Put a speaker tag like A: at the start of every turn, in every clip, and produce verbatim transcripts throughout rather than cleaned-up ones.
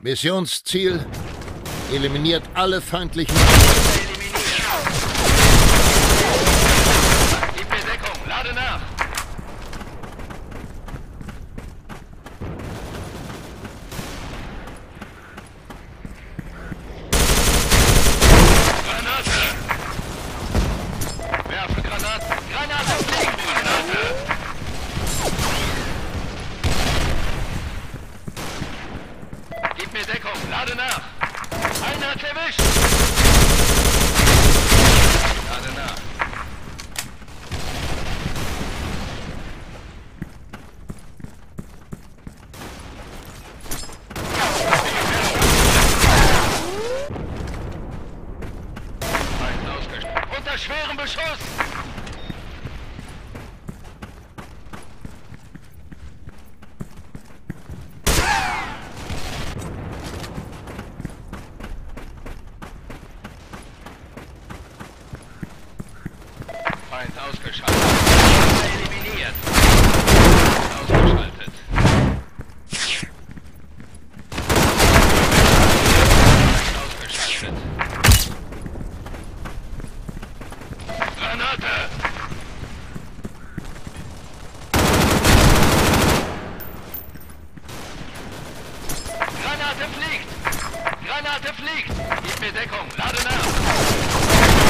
A: Missionsziel: eliminiert alle feindlichen...
B: Gib mir Deckung, lade nach! Granate! Werfe Granaten! Granate fliegt! Granate! Gib mir Deckung, lade nach! Einer hat erwischt! Lade nach! Feind ausgestellt. Unter schwerem Beschuss! Feind ausgeschaltet. Eliminiert. Ausgeschaltet. Feind ausgeschaltet. Granate! Granate fliegt! Granate fliegt! Gib mir Deckung, lade nach!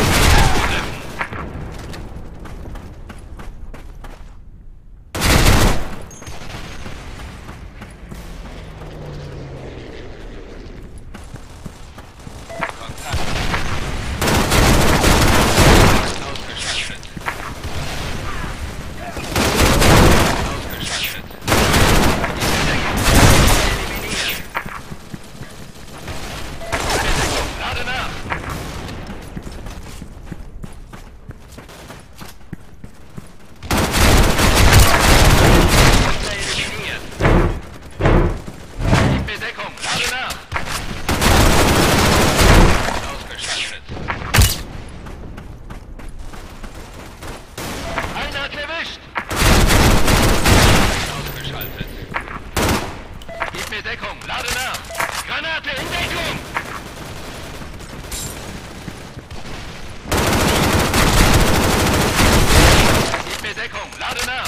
B: Deckung, lade nach! Granate in Deckung! Gib mir Deckung, lade nach!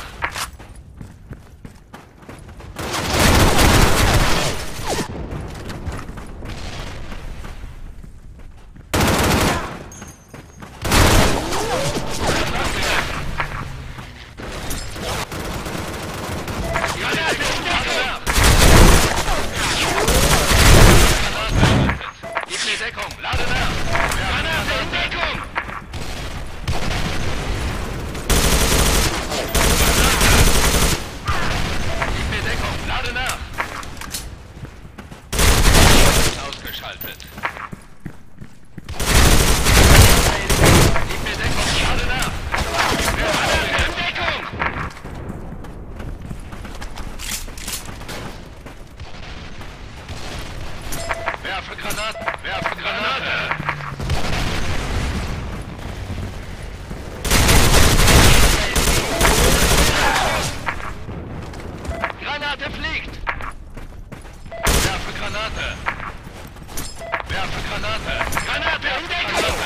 B: Werfe Granaten! Werfe Granate! Granate fliegt! Werfe Granate! Werfe Granate! Granate in Deckung!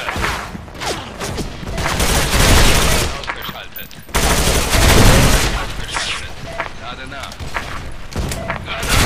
B: Ausgeschaltet! Ausgeschaltet! Lade nach! Granate!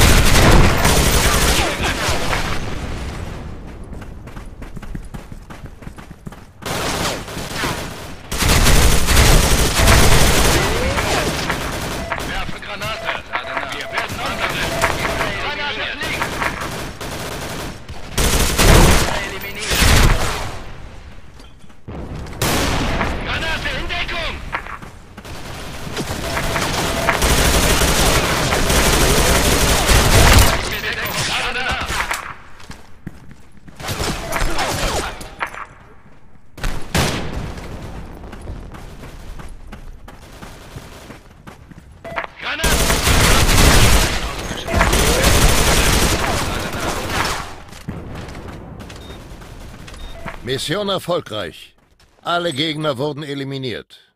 A: Mission erfolgreich. Alle Gegner wurden eliminiert.